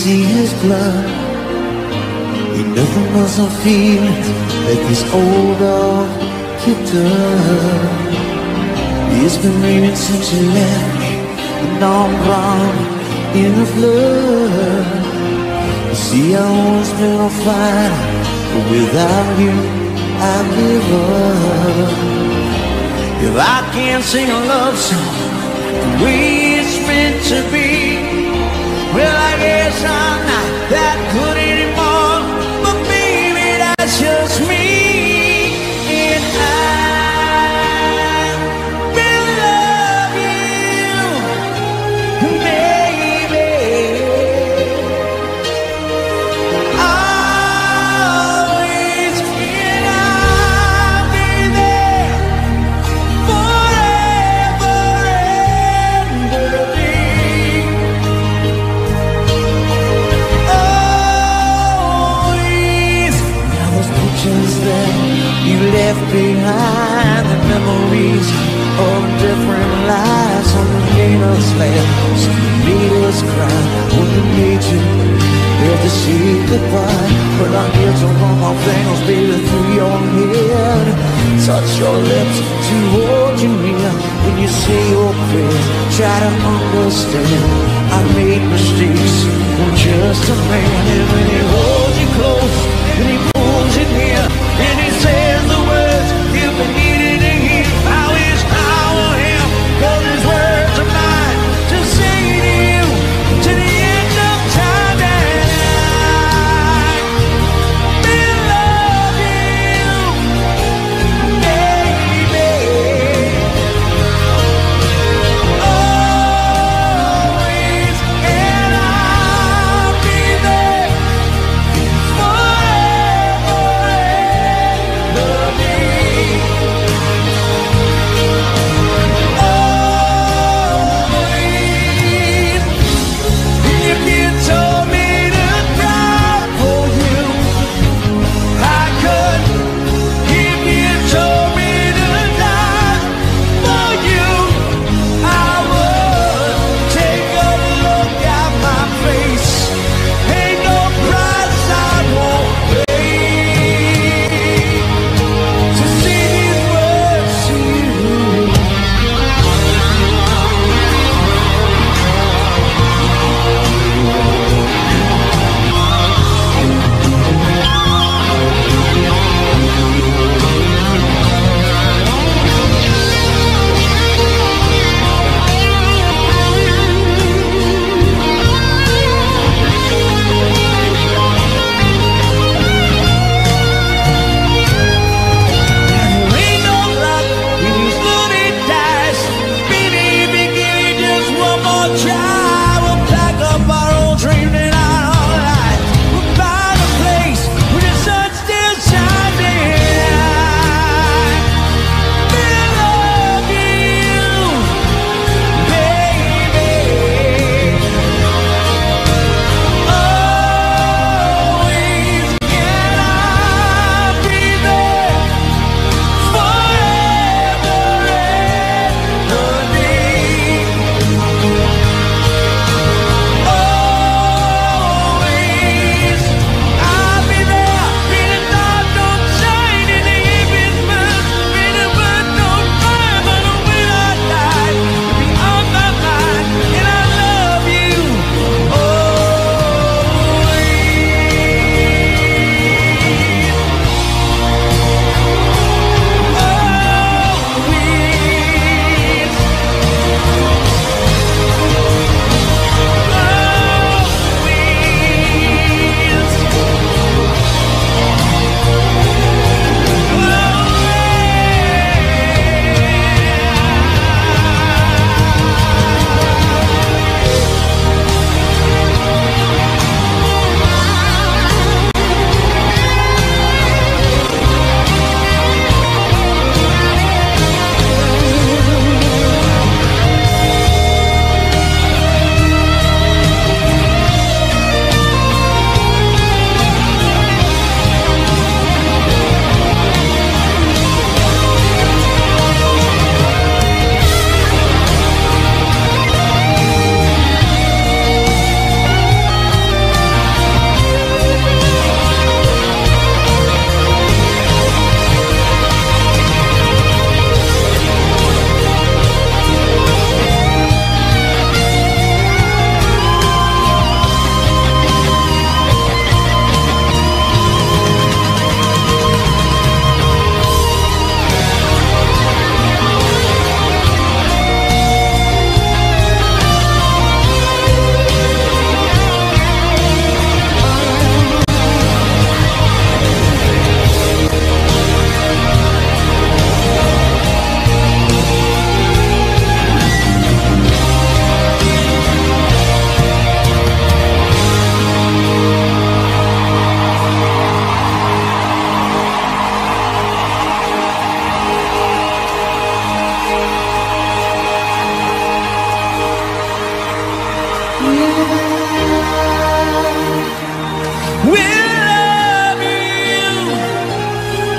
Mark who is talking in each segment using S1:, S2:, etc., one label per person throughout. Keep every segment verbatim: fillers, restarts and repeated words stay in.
S1: see his blood. Ain't nothing else I'm feeling that this old dog kicked up. It's been raining since you left me, and now I'm drowned in the flood. You see, I always been on fire, but without you, I give up. If I can't sing a love song the way it's meant to be, well, I guess I'm not that good anymore. But baby, that's just me, and I will love you, baby. Always, and I'll be there forever and a day. Always. Now those pictures that you left behind, the memories of different lives, some that made us laugh, some that made us cry, one that made you have to say goodbye. But I get to run my fingers, baby, through your head, touch your lips to hold you near. When you say your prayers, try to understand I made mistakes, I'm just a man. And when he holds you close, and he pulls you near, and he says the words you've been needing to hear, I wish I were him, 'cause his words are mine to say to you, to the end of time. And I will love you, baby. Always, and I'll be there forever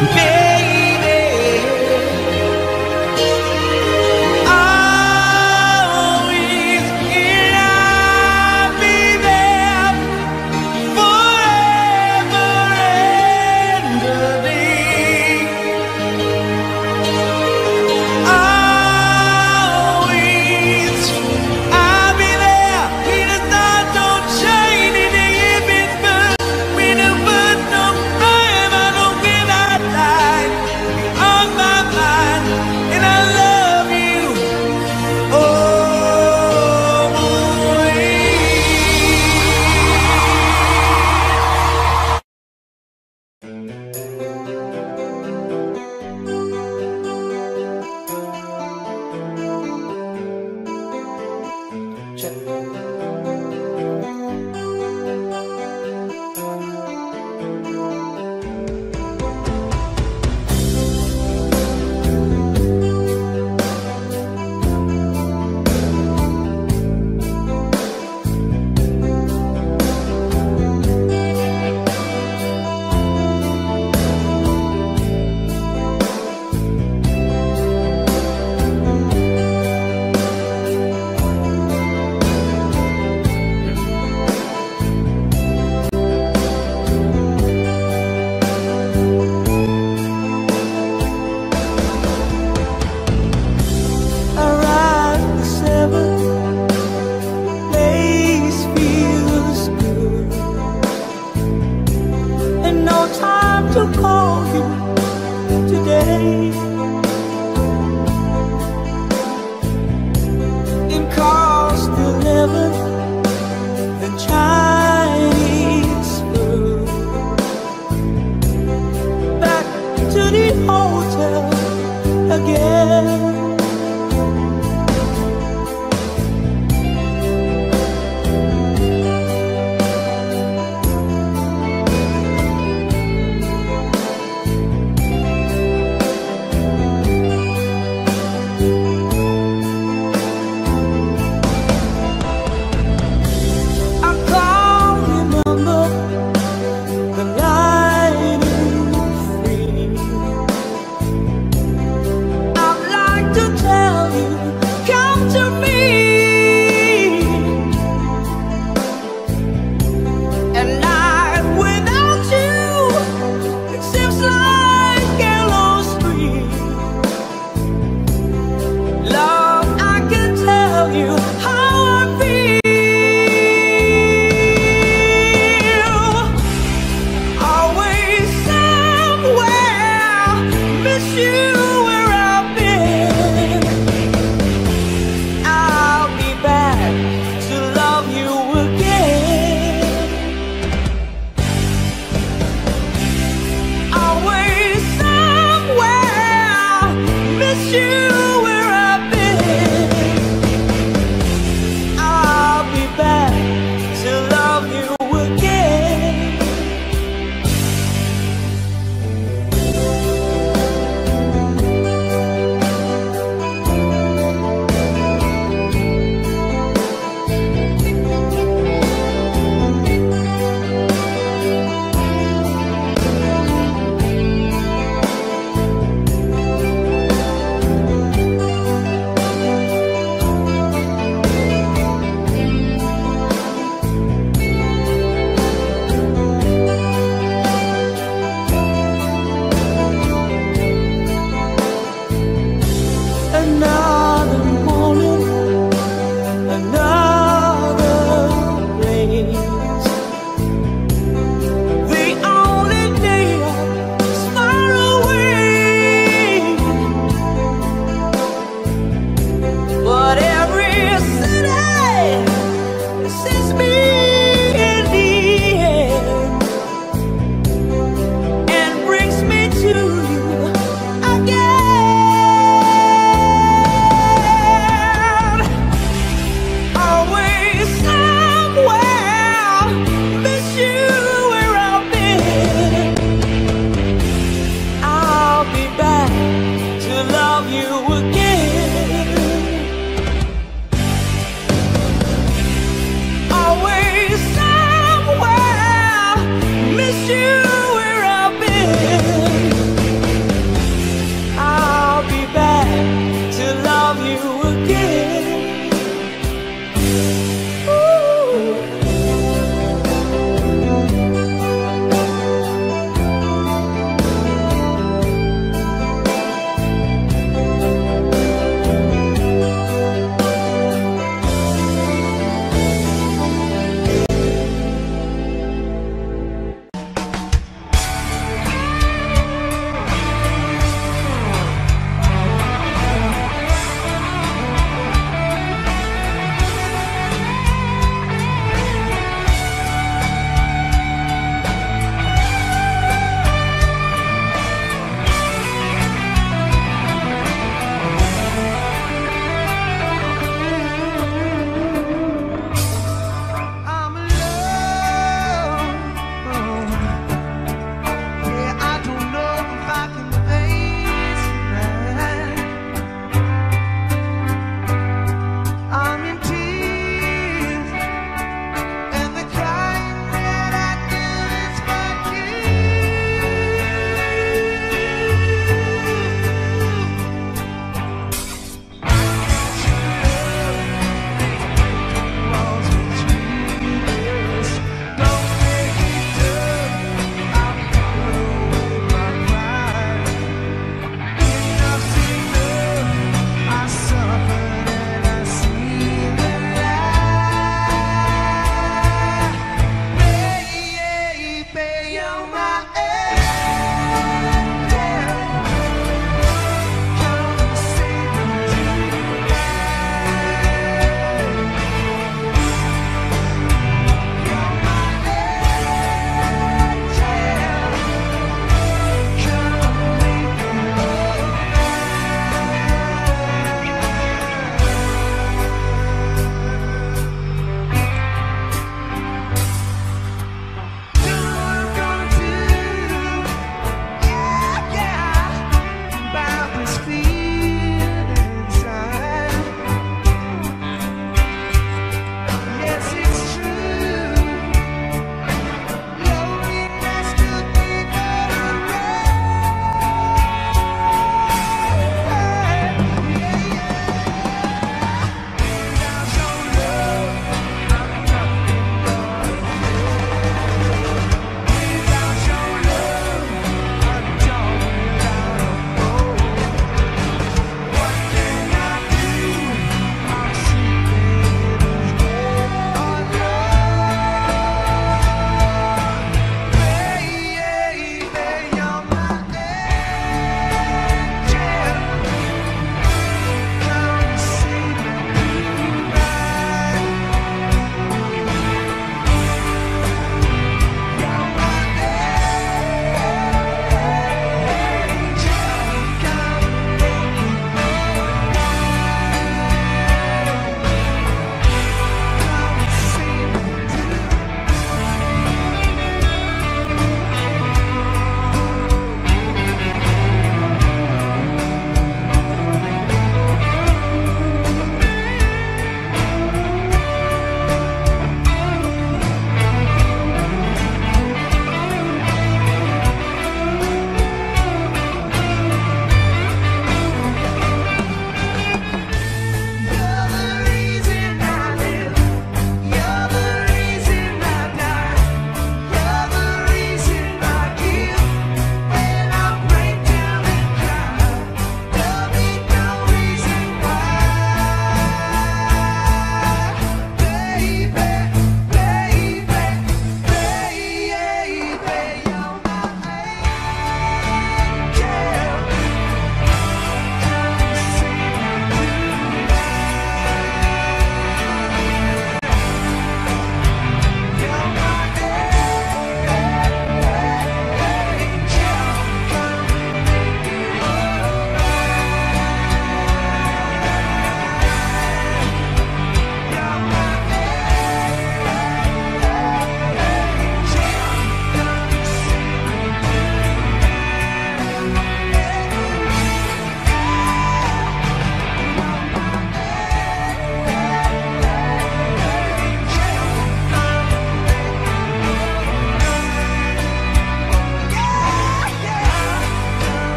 S1: I'm like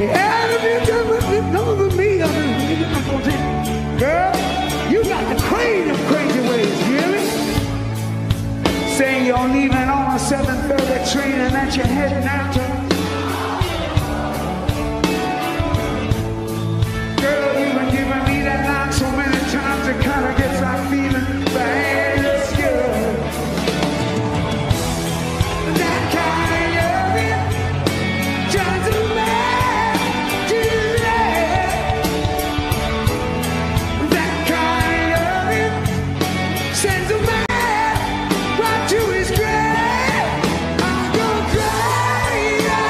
S1: Yeah, if you come over me, I'm gonna say, girl, you got the crazy, crazy ways, you hear me? Saying you're leaving on a seven thirty train and that you're heading out to. Girl, you've been giving me that line so many times it kind of gets like feeling bad. It's good. That kind of it drives a man to that. That kind of it sends a man right to his grave. I'm gonna cry.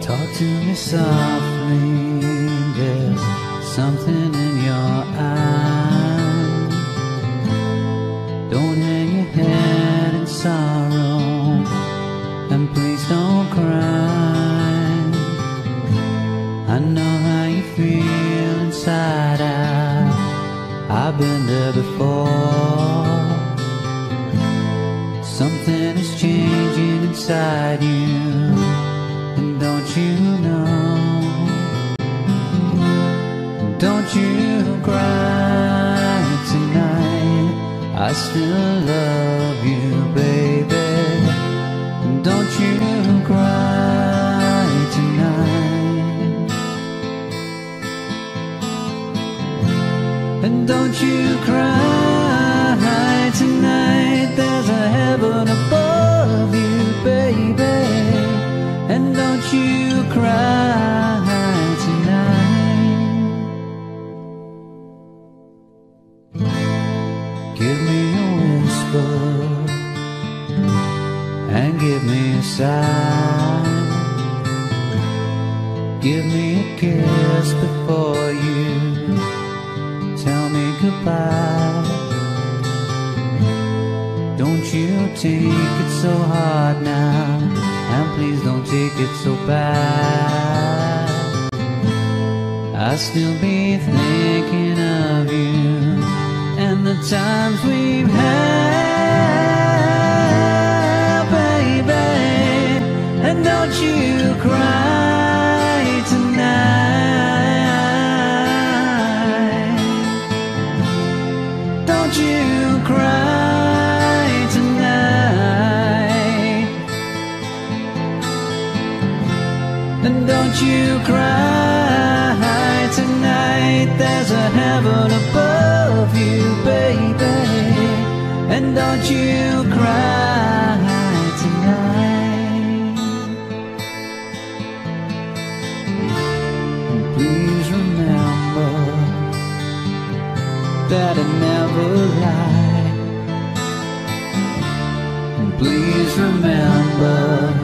S2: Talk to me softly, there's something in your eyes. Don't hang your head in sorrow, and please don't cry. I know how you feel inside out, I've been there before. Something is changing inside you, and don't you know? Don't you cry tonight, I still love you, baby. Don't you cry tonight. And don't you cry tonight, there's a heaven above you, baby. And don't you cry tonight. Give me a whisper and give me a sigh. Give me a kiss before you tell me goodbye. Don't you take it so hard now, and please don't take it so bad. I'll still be thinking of you and the times we've had, baby. And don't you cry tonight. Don't you cry tonight. And don't you cry tonight, there's a heaven above you, baby. And don't you cry tonight. And please remember that I never lied. And please remember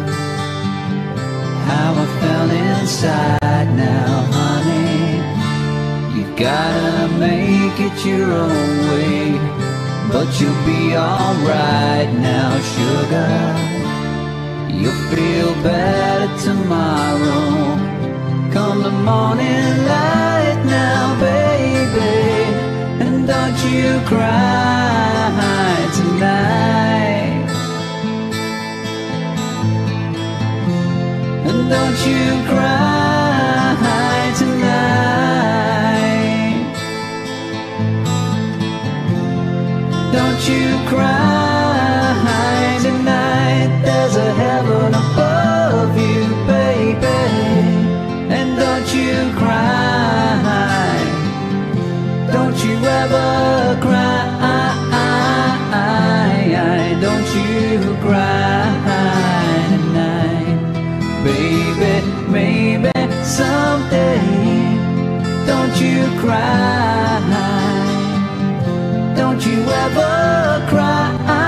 S2: how I felt inside now, honey. You gotta make it your own way, but you'll be alright now, sugar. You'll feel better tomorrow, come the morning light now, baby. And don't you cry tonight. And don't you cry tonight. Don't you cry tonight, there's a heaven above you, baby. And don't you cry. Don't you ever cry. Don't you cry tonight. Baby, maybe someday. Don't you cry. Don't you ever cry.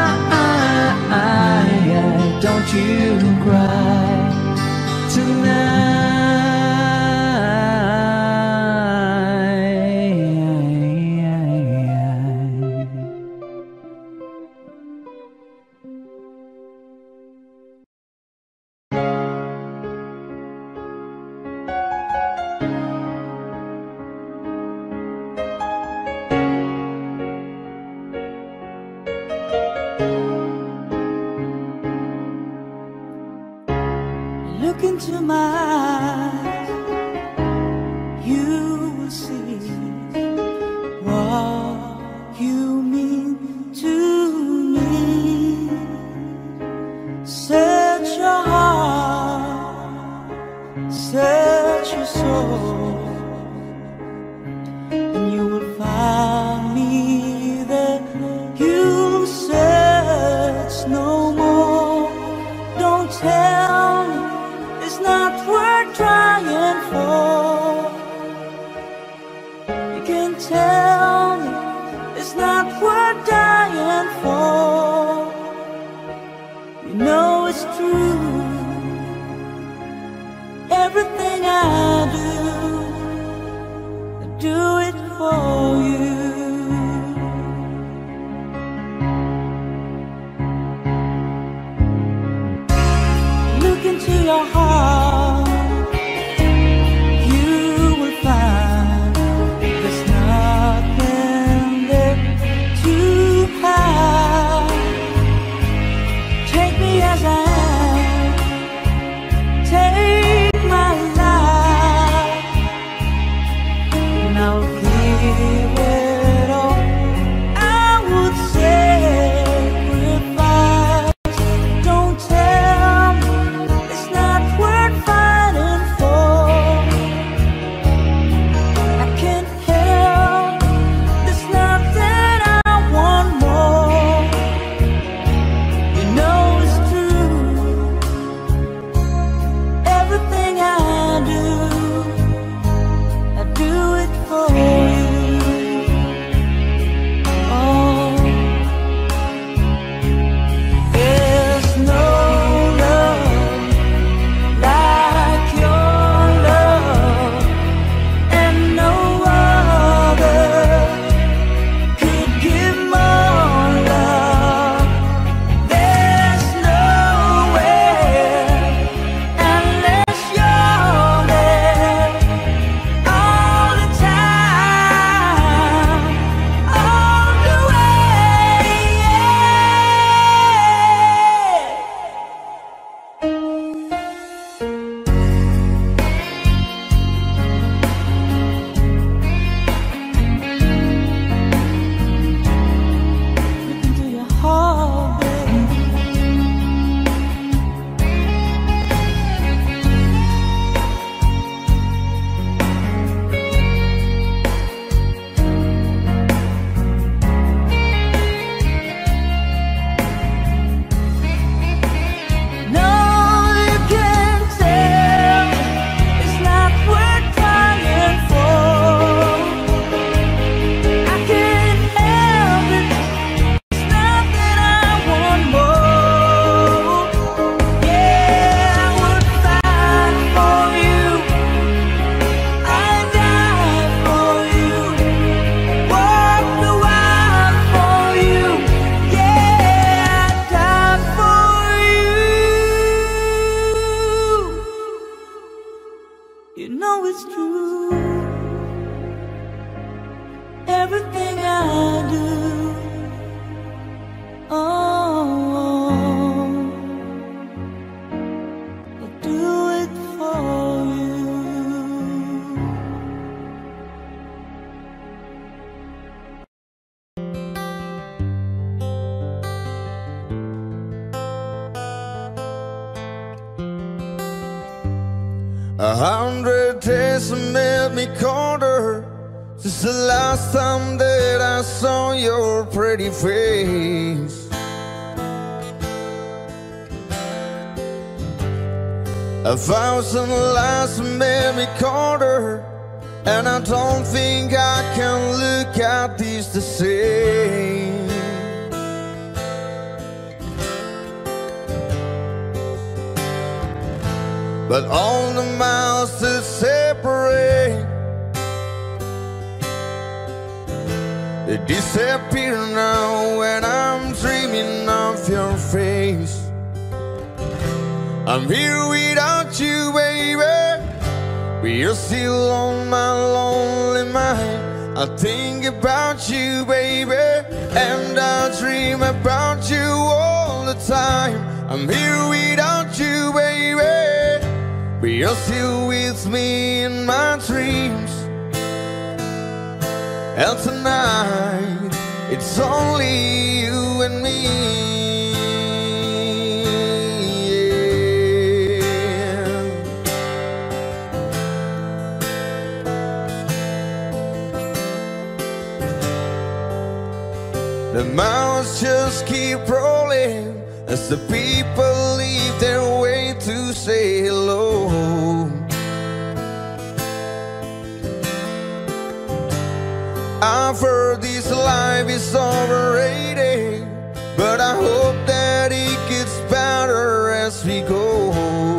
S2: Don't you cry tonight.
S3: Look into my eyes, you will see what you mean to me. Search your heart, search your soul, and you will find me there. You'll search no more. Don't tell me it's not worth trying for. You can tell me it's not worth dying for. You know it's true. your heart, you will find there's nothing there to hide. Take me as I am, take my life, and I'll give it all. I would sacrifice. Don't tell me it's not worth fighting for. I can't help, there's nothing I want more. You know it's true, everything I do, I do it for you. Oh, there's no love like your love, and no other could give more love. There's nowhere unless you're there all the time, all the way. Look into your heart, babe. No, you can't tell, it's not worth dying for. I can't help it, it's not that I want more. Yeah, I would fight for you, I'd die for you, walk the wild for you. Yeah, I'd die for you. You know it's true, everything I do, oh, I do it for you.
S1: A hundred days have made me colder since the last time that I saw your pretty face. A thousand lies have made me colder, and I don't think I can look at these the same. But all the miles that separate, they disappear now when I'm dreaming of your face. I'm here without you, baby, but you're still on my lonely mind. I think about you, baby, and I dream about you all the time. I'm here without you, baby, but you're still with me in my dreams. And tonight, it's only you and me. Yeah. The miles just keep rolling as the people leave their way to say hello. I've heard this life is overrated, but I hope that it gets better as we go.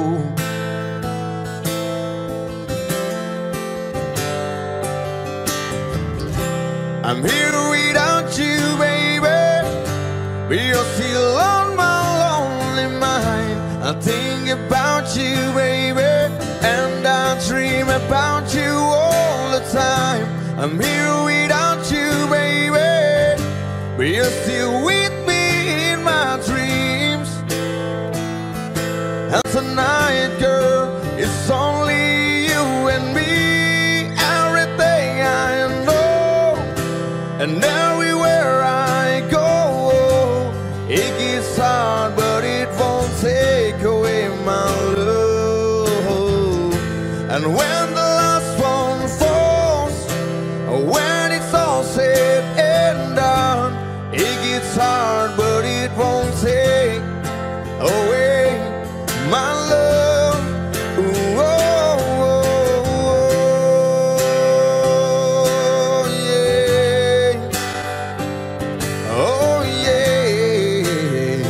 S1: I'm here without you, baby, but you're still on my lonely mind. I think about you, baby, and I dream about you all the time. I'm here without you, baby, but you're still with me in my dreams. And tonight, girl, it's only you and me, everything I know, and everywhere I go. It gets hard, but it won't take away my love. And when the last one falls, when it's all said and done, it gets hard, but it won't take away my love. Ooh, oh, oh, oh, yeah. Oh, yeah.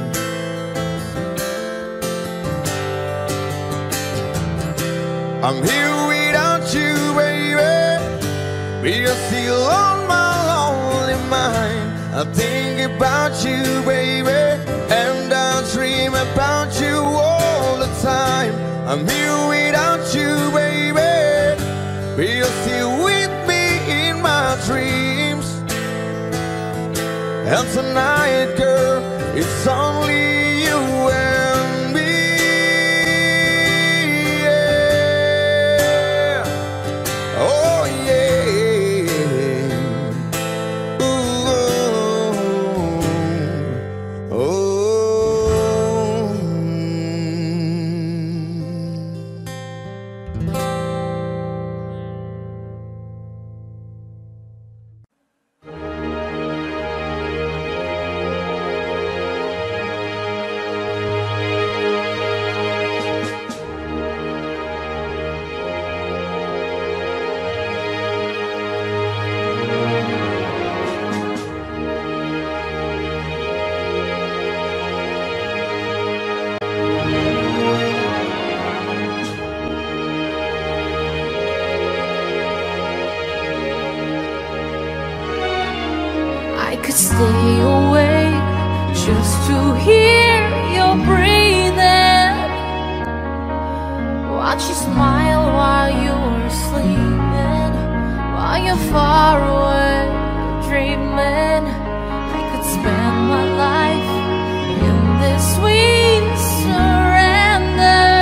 S1: I'm here without you, baby, but you're still on my lonely mind. I think about you, baby, and I dream about you all the time. I'm here without you, baby, but you're still with me in my dreams. And tonight, girl, it's only you and me. Yeah. Oh, yeah. Ooh, oh, oh.
S3: I could stay awake just to hear your breathing, watch you smile while you're sleeping, while you're far away dreaming. I could spend my life in this sweet surrender.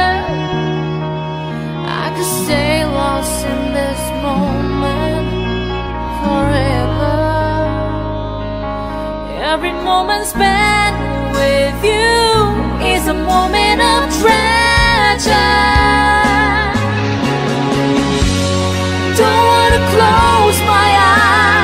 S3: I could stay lost in this moment forever. Every moment spent with you is a moment of treasure. Don't wanna close my eyes.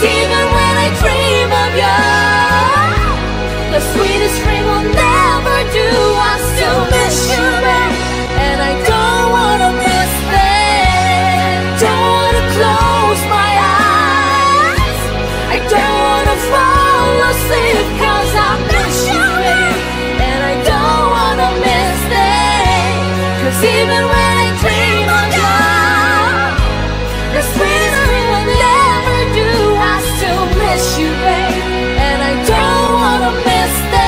S3: even when I dream of you, the sweetest dream will never do. I still miss you, babe, and I don't wanna miss them. Don't wanna close my eyes, I don't wanna fall asleep, cause I miss you, babe, and I don't wanna miss them. Cause even when I dream of you, the sweetest dream will never do. I still miss you, babe, and I don't wanna miss them.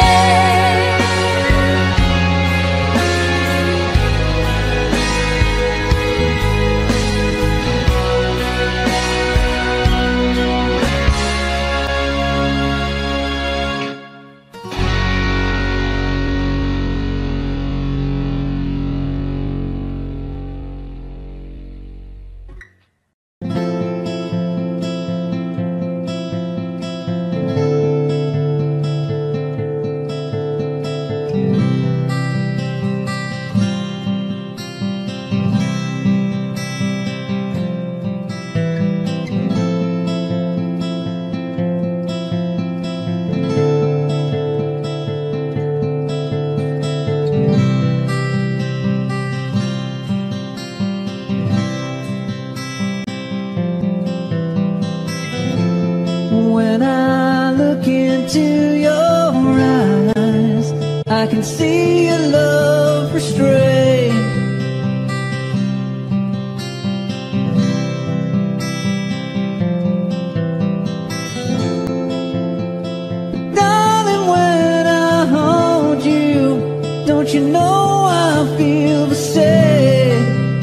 S2: When I look into your eyes, I can see your love restrained. But darling, when I hold you, don't you know I feel the same?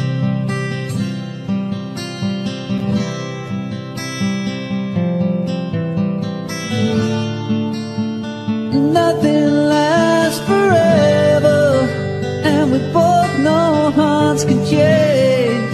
S2: Nothing lasts forever, and we both know hearts can change.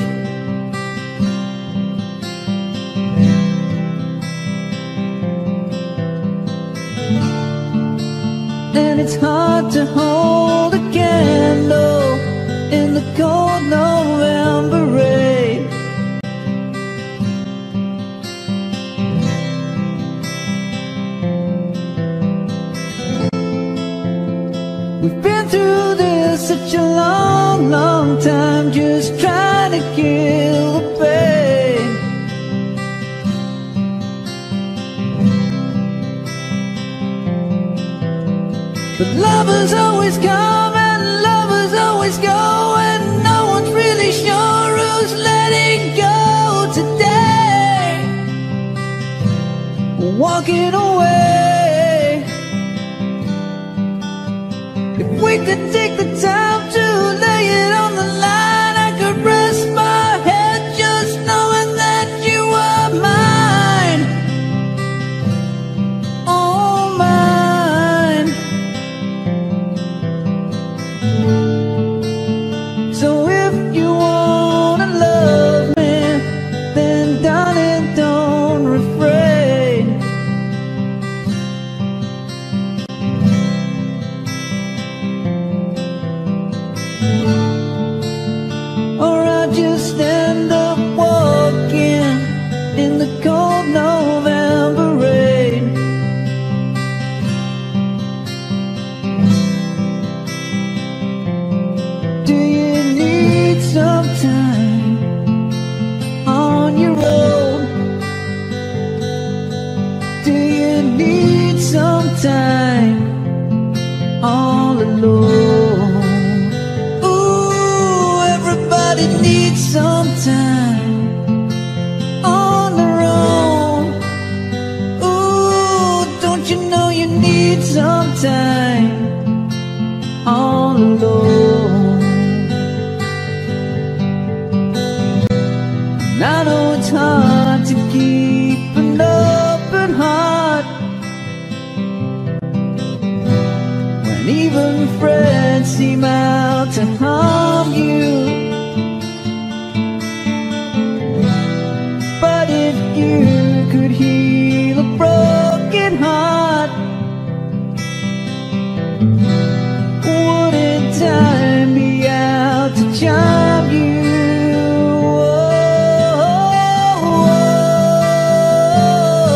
S2: And it's hard to hold a candle in the cold November rain. We've been through this such a long, long time, just trying to kill the pain. But lovers always come and lovers always go, and no one's really sure who's letting go today. Walking away. If we could take the time to lay it on the line, I could rest my head just knowing that you are mine. Oh, mine. So if you wanna love me, then darling, don't refrain. Or I'll just end up walking in the cold November rain. Do you need some time on your own? Do you need some time all alone? Everybody needs some time on their own. Ooh, don't you know you need some time all alone? And I know it's hard to keep an open heart when even friends seem out to harm you. But if you could heal a broken heart, wouldn't time be out to charm you? Oh, oh,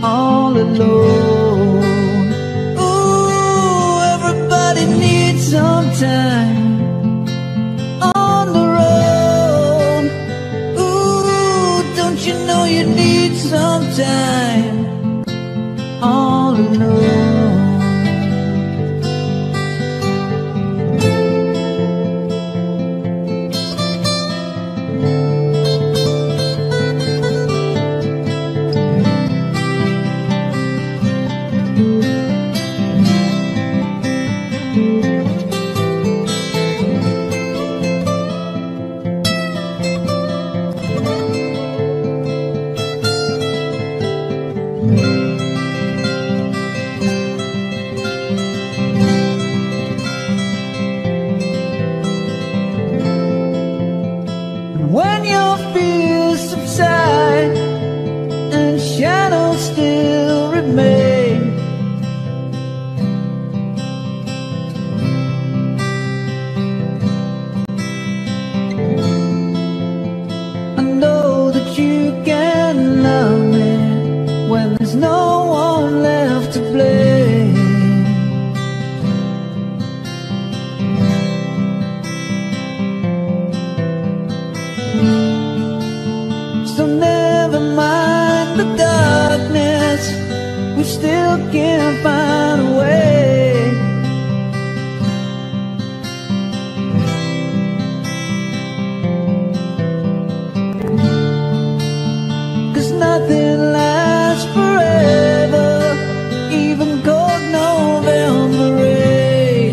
S2: all alone. Ooh, everybody needs some time on the road. Ooh, don't you know you need some time all alone. When your fears subside and shadows still remain, I know that you can love me when there's no one left to blame. So never mind the darkness, we still can find a way. 'Cause nothing lasts forever, even cold November rain.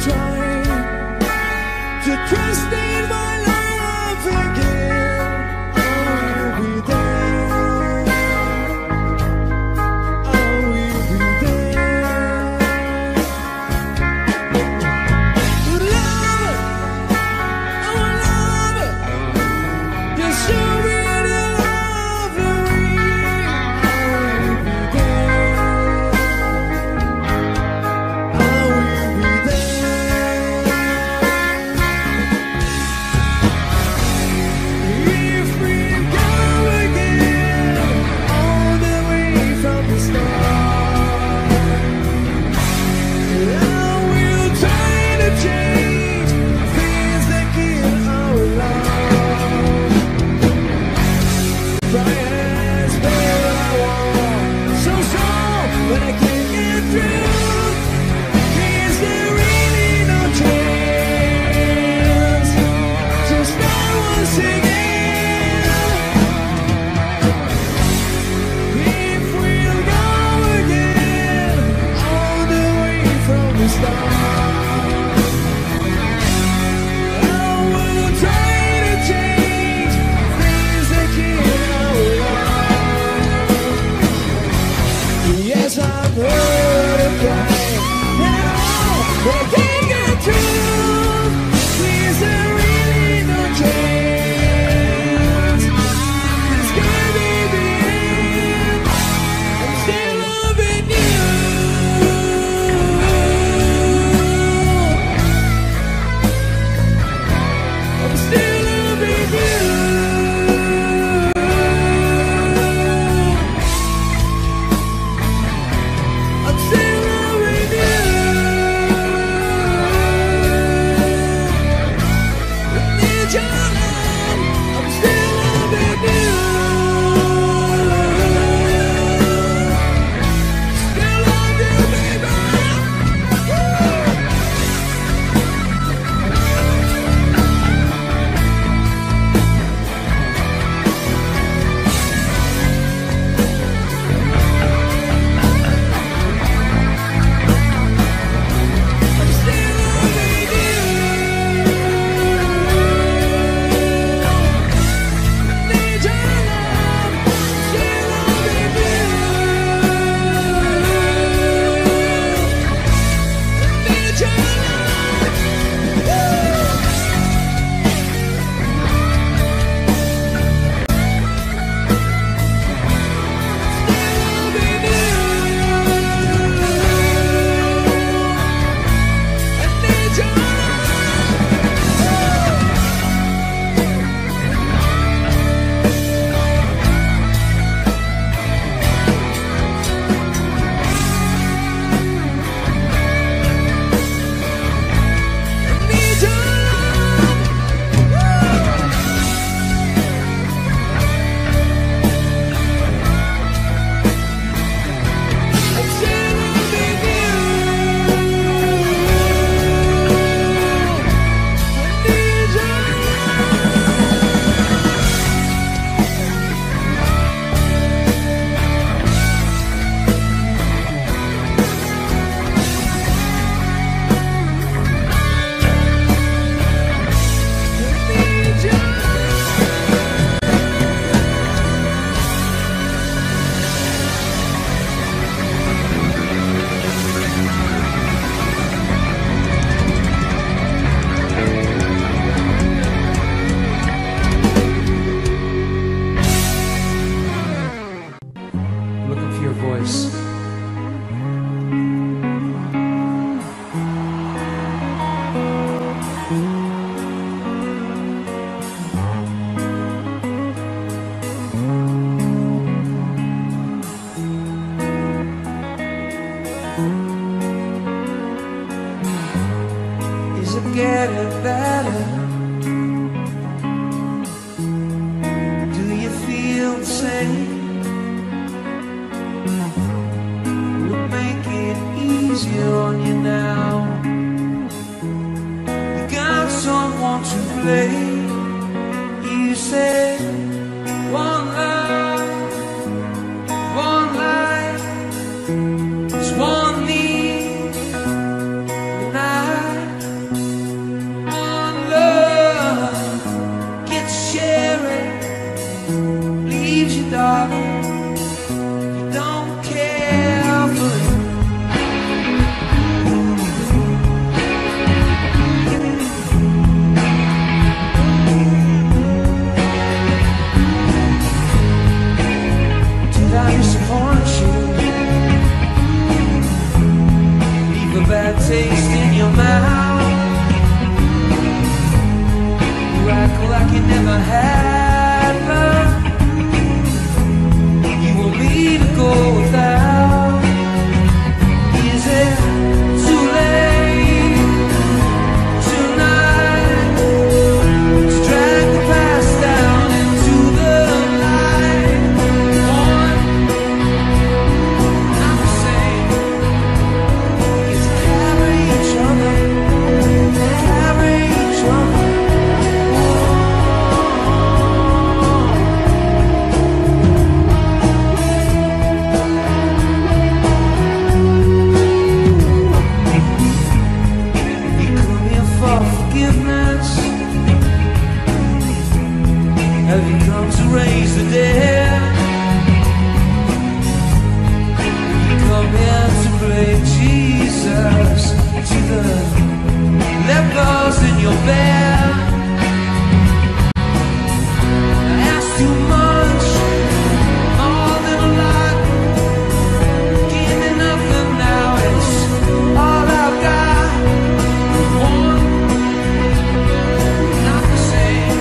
S1: trying to trust in my love again. I will be there. I will be there. To love, our love, just show me the love of me. I will be there. I will be there. If we go again, all the way from the start, I will try to change things that kill our love. Try and spell I want so strong, but I can't get through. Is there really no chance to start once again? If we'll go again, all the way from the start, I will try to change things that kill our love. Yes, I've heard it cry, and all, but I can't get through. Is there really no chance? It's gonna be the end. I'm still loving you. I'm still loving you. I'm still loving you. Need your love. I'm still loving you. Still love you, baby. I'm still loving you. Need your love. Still loving you. Need your love. Looking for your voice.
S4: Is it getting better? Do you feel the same? Will it make it easier on you now? You got someone to blame. You said one life, one life, there's one need, and I I had learned, you want me to go without. Is it too late tonight to drag the past down into the light? One, not the same. It's carry each other, carry each other. Have you come to raise the dead? You come here to play Jesus to the lepers in your bed. I asked too much, more than a lot. Give me nothing now, it's all I've got. One, not the same.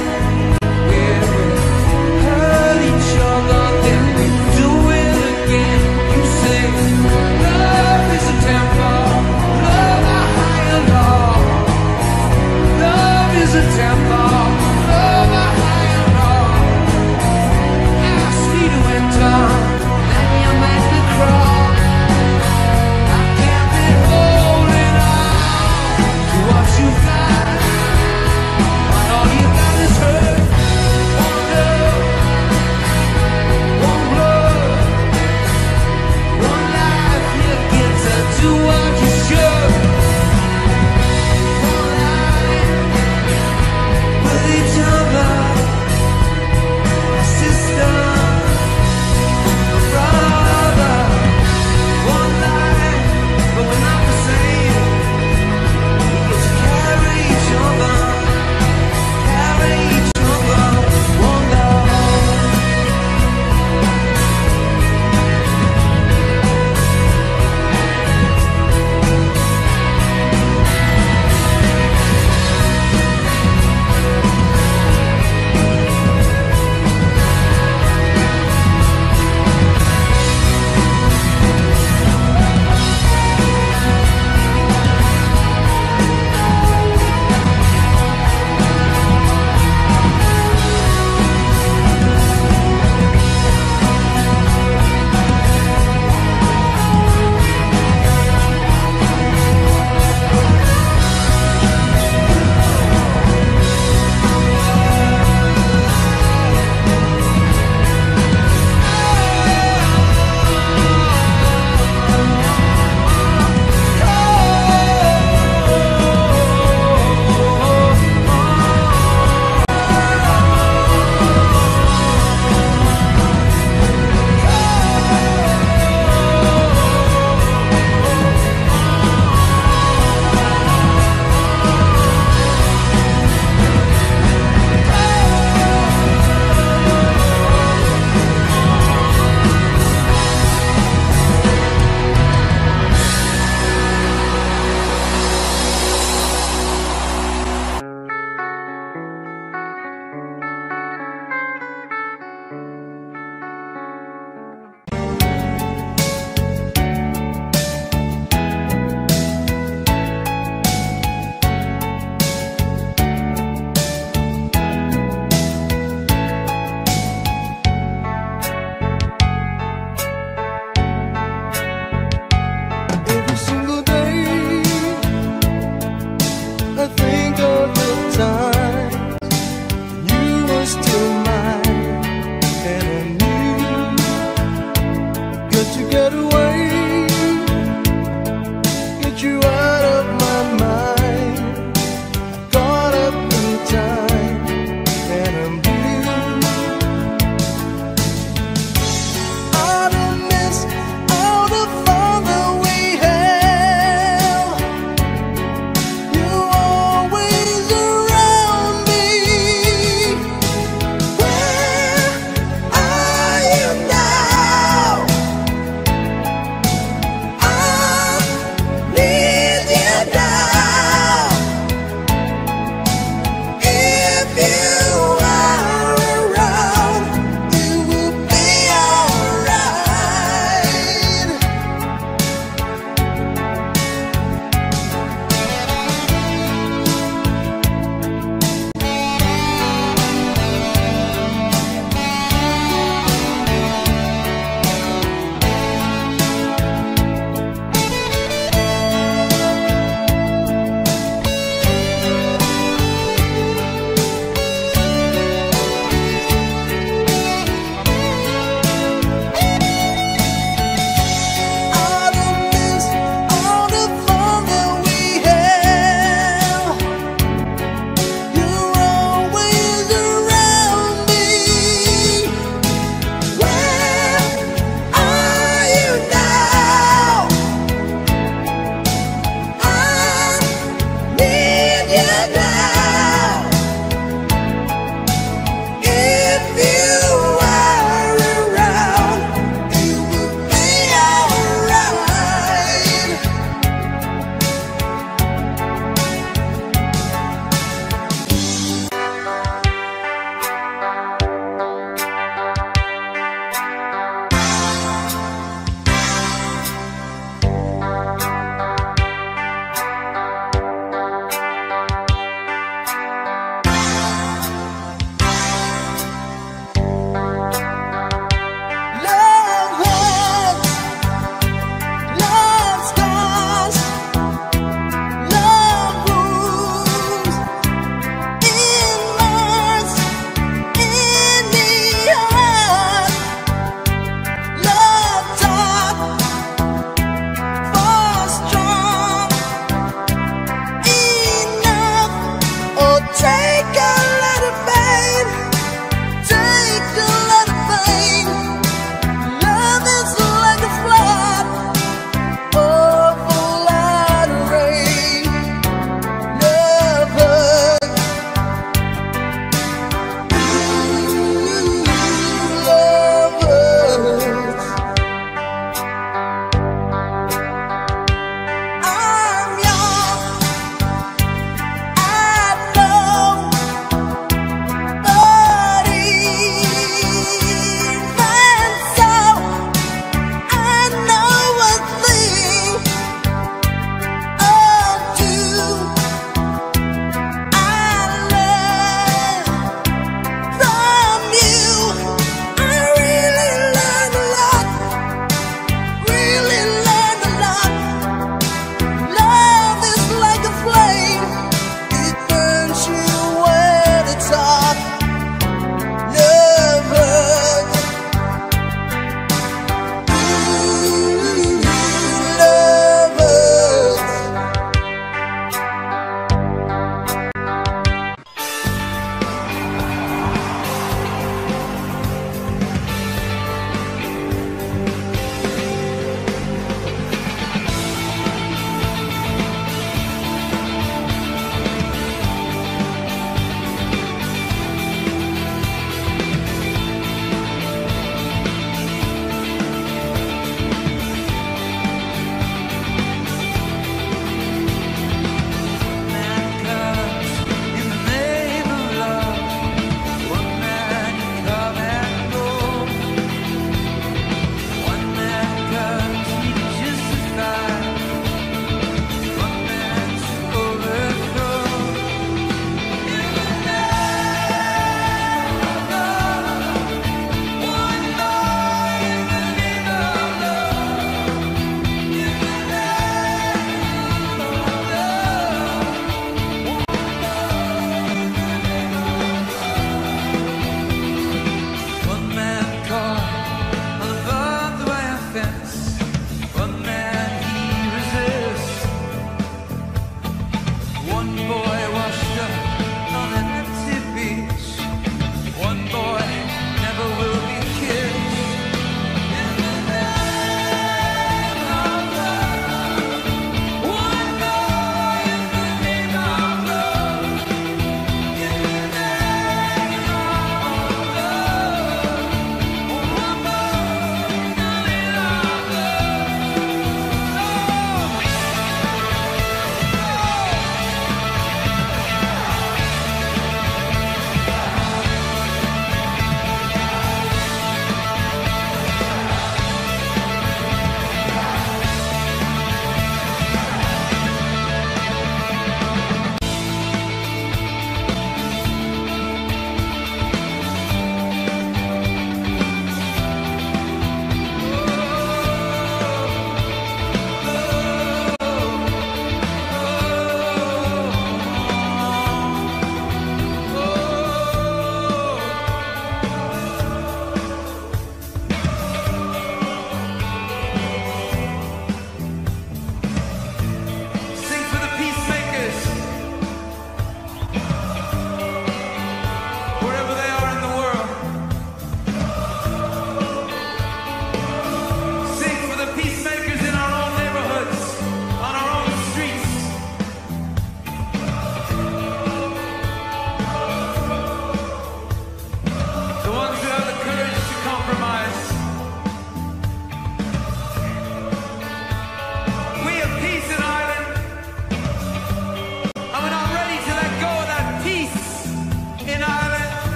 S1: Always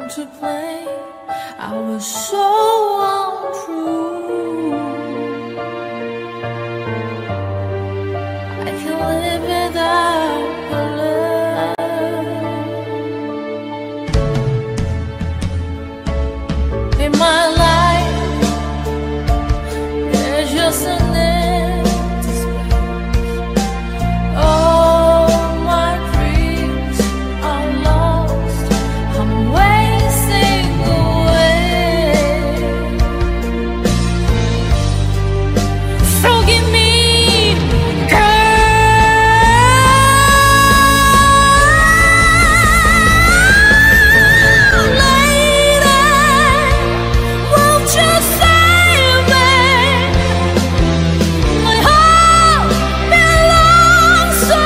S3: to blame. I was so untrue. I can't live without her love. In my life, there's just an empty space. All my dreams are lost. I'm wasting away. Forgive me, girl. Lady, won't you save me? My heart belongs to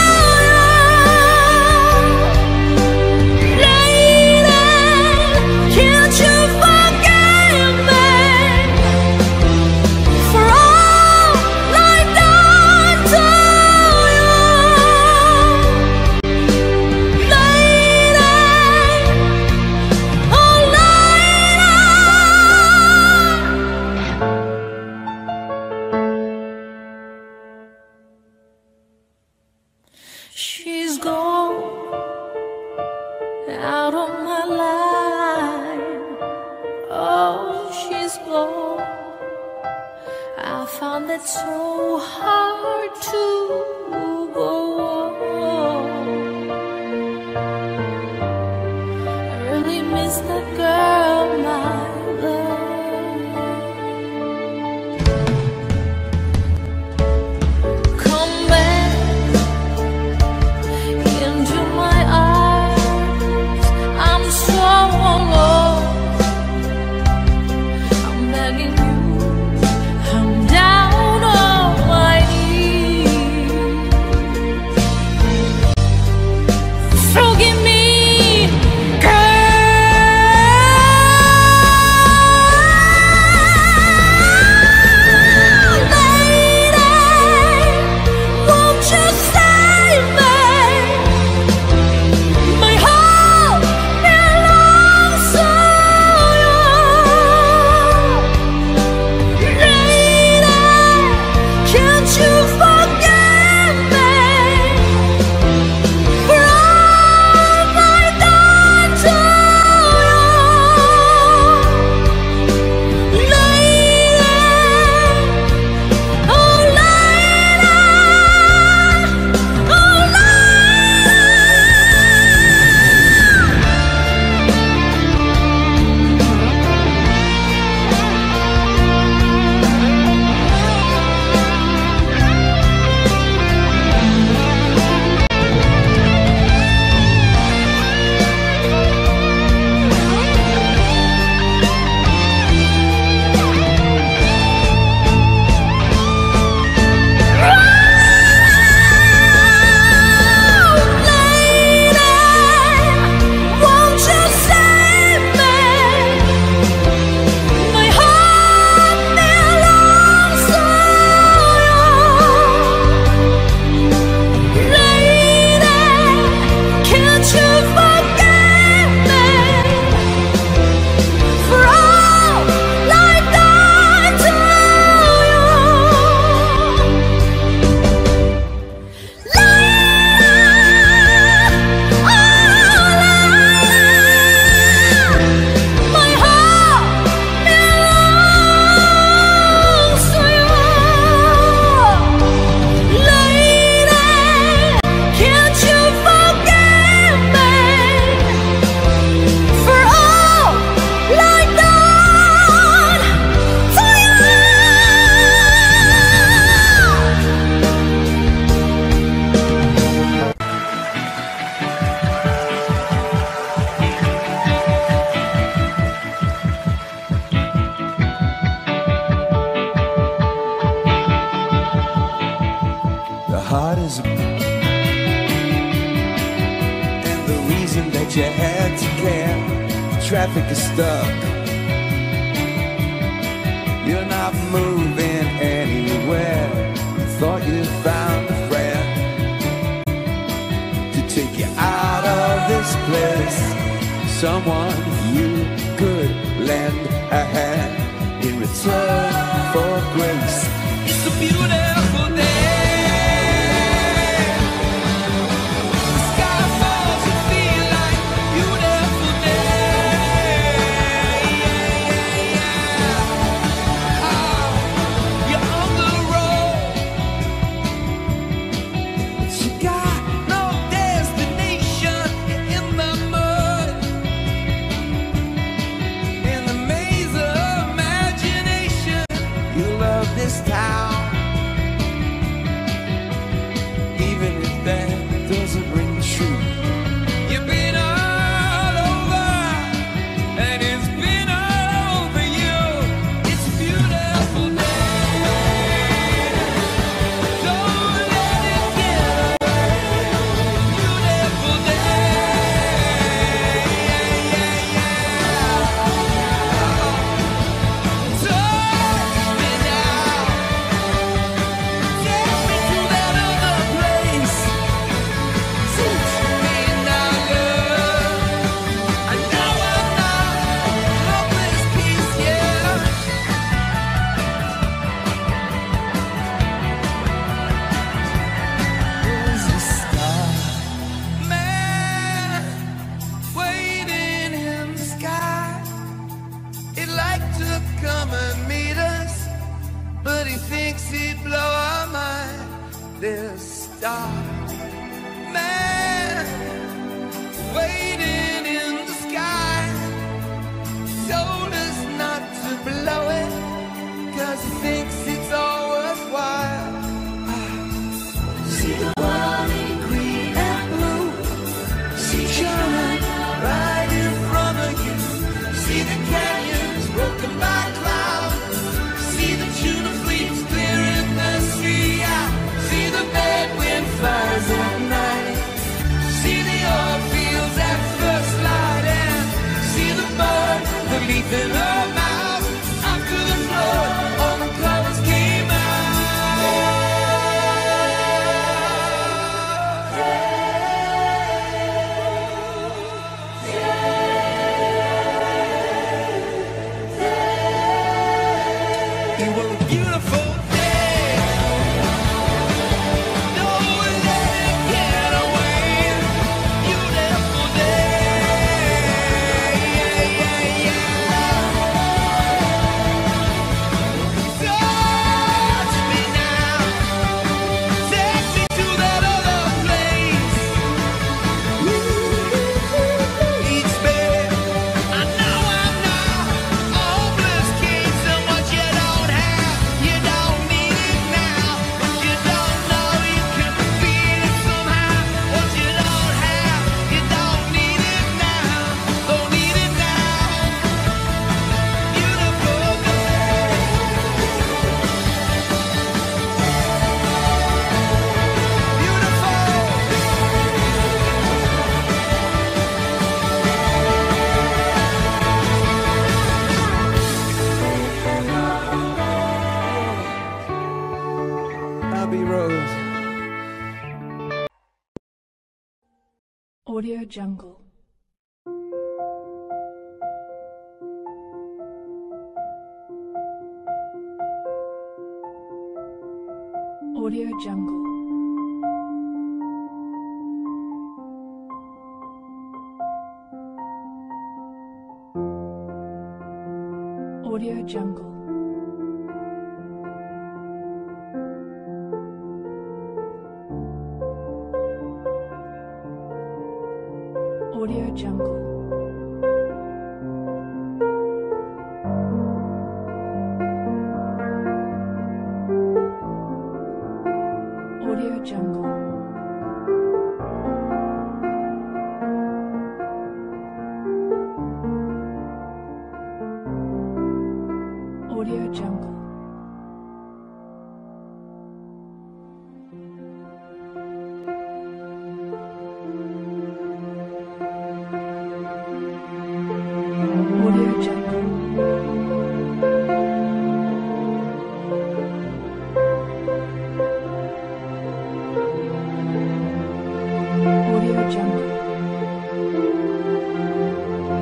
S3: you. Lady, can't you forgive me for all I've done to you? Lady, oh lady. She's gone out of my life. Oh, she's gone. I found it so hard to go on. I really miss that girl, my love. Come back into my eyes. I'm so alone. I'm begging you. I'm down on my knees. Forgive me, girl. Lady, won't you save me? My heart belongs to you. Lady, can't you forgive me for all I've done to you? Lady, oh lady, oh won't you save me? My heart belongs to you. Lady, can't you forgive me for all I've done to you? My heart belongs to you. Lady, can't you forgive me for all I've done to you?
S1: The heart is a and the reason that you had to care. Traffic is stuck. You're not moving anywhere. Thought you found a friend to take you out of this place.
S5: someone you could lend a hand in return for grace. It's a beautiful day. The sky falls and feel like a beautiful day. Yeah, yeah, yeah. Oh, you're on the road, but you got no destination. You're in the mud, in the maze of imagination. You love this town, even if that doesn't ring true. You've been all over, and it's been all over you. It's a beautiful day. Don't let it get away. Beautiful day. Yeah, yeah, yeah. Touch me now. Take me to that other place. Teach me now, girl. I know I'm not hopeless peace, yeah. There's a star, man, waiting in the sky. He'd like to come and meet us, but he thinks he'd blow our mind. There's a star, man, waiting in the sky. Told us not to blow it, cause he thinks it's all worthwhile. See the world in green and blue. See China right in front of you. See the canyons broken by clouds. See the tuna fleets clearing the sea out. See the bad wind fires at night. See the oil fields at first light. And see the bird, the leaf in her mouth. After the flood, all the colors came out. It was a beautiful day. Don't let it get away. Beautiful day. Yeah, yeah, yeah. Touch me now. Take me to that other place. Each bed, I know I'm not a hopeless case. And what you don't have, you don't need it now. What you don't know, you can feel it somehow. What you don't have, you don't need it now. Don't need it now. Beautiful day. Beautiful. Abbey Road.
S6: Audio Jungle. Audio Jungle. Audio Jungle. Audio Jungle. Audio Jungle. Audio Jungle. Audio Jungle. Audio Jungle.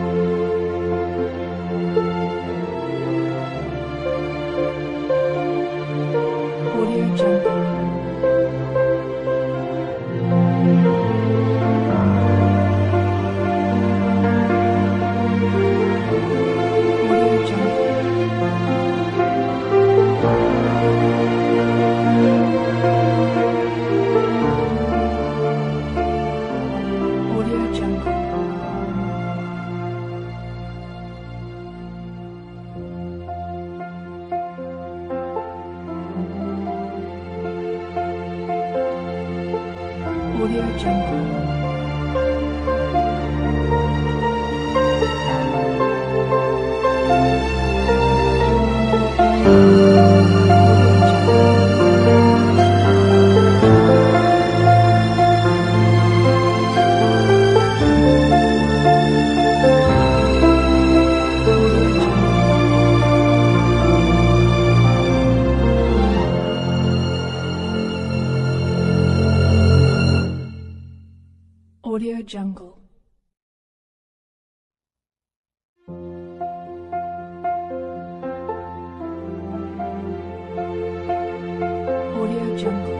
S6: Audio Jungle. Audio Jungle. Audio Jungle.